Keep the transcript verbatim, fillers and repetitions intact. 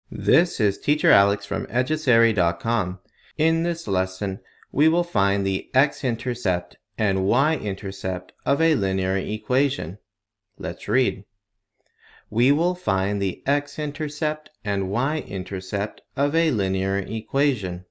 This is Teacher Alex from edjessary dot com. In this lesson, we will find the x-intercept and y-intercept of a linear equation. Let's read. We will find the x-intercept and y-intercept of a linear equation.